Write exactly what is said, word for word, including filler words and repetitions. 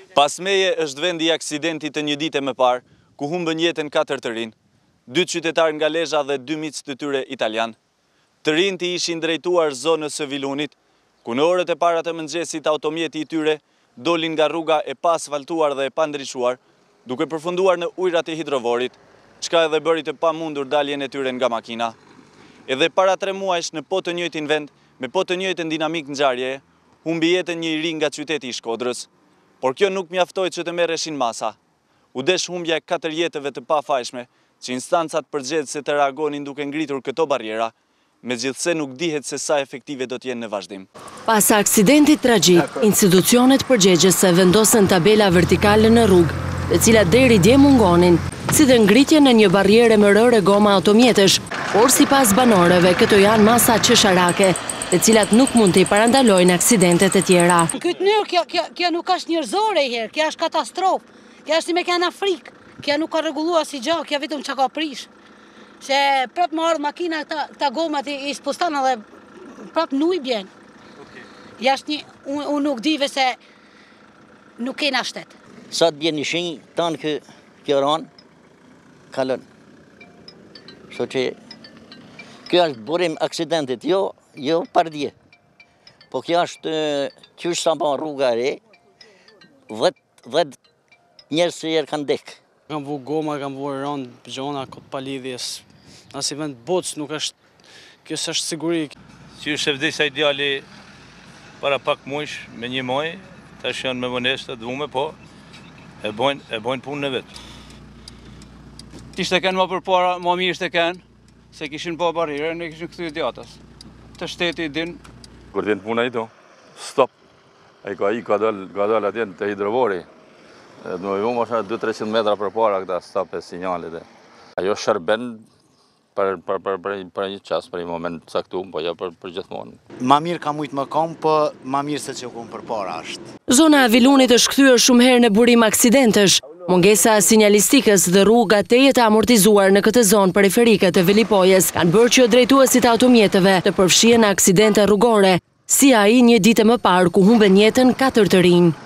Pasmeje është vendi i aksidentit të një dite më parë, ku humbën jetën katër të rinë, dy qytetarë nga Lezhë dhe dy miq të tyre italian. Të rinjt i ishin drejtuar zonës së Vilunit, ku në orët e para të mëngjesit automjeti i tyre dolin nga rruga e pa asfaltuar dhe e pa ndryshuar, duke përfunduar në ujrat e hidrovorit, çka edhe bëri të pamundur daljen e tyre nga makina. Edhe para tre muajsh në po të njëjtin vend, me po të njëjtën dinamik ngjarjeje, humbi jetën një i ri nga qyteti i Shkodrës. Por kjo nuk mjaftoi që të merreshin masa. U desh humbja e katër jetëve të pafajshme, që instancat përgjithëse të reagonin duke ngritur këto barriera, megjithse nuk dihet se sa efektive do t'jenë në vazhdim. Pas aksidentit tragjik, institucionet përgjegjëse vendosën tabela vertikale në rrugë, të cilat deri dje mungonin, si dhe ngritje në një barriere më rëre goma automjetesh, por sipas banorëve këto janë masa qesharake, të cilat nuk mund të i parandalojnë aksidentet e tjera. Këtë njërë, kjo, kjo, kjo nuk është njërzore i herë, kjo është katastrofë, kjo është si me kena frikë, kjo nuk ka regulluar si gjë, kjo vetëm që ka prish. Se prap më ardhë makina këta gomat i spustan edhe prap nuk i bjen. Jashtë një, unë un nuk dive se nuk kena shtetë. Sa të bjen një shenjë, tanë kë kjo ranë, kalën. So që kjo është burim aksidentit, jo, jo pardje. Po kjo është qysh sa pa rruga e re, dhjetë njerëz që jerë kanë dekë. Kam vu goma, kam vu rënd, gjona, këtë palidhjes. Asi vend bocë nuk është, kjo është siguri. Që është vdesa ideali para pak mujsh, me një muaj, tash janë me vëneshtë, dvume, po, e bojnë, e bojnë punën e vetë. Ishte kënë më përpara, më mirë ishte kënë, se kishin po barire, ne kishin këthy idiotës. Të shteti din. Kur t'jen puna i do, stop. A i ka i ka dal atjen të hidrovori. Dhe më ju më shërë dy tre qind metra për para këta stop e sinjalit. Ajo shërben për, për, për, për, për një qas, për një moment caktum, po jo për, për gjithmonë. Ma mirë ka mujtë më kom, po ma mirë se që u kom për para është. Zona e Vilunit është kthyer shumë herë në burim aksidentesh. Mungesa e sinjalistikës dhe rruga tejet e amortizuar në këtë zonë periferike të Velipojës kanë bërë që drejtuesit automjeteve të përfshihen në aksidente rrugore, si ai një ditë më parë ku humben jetën katër të rinj.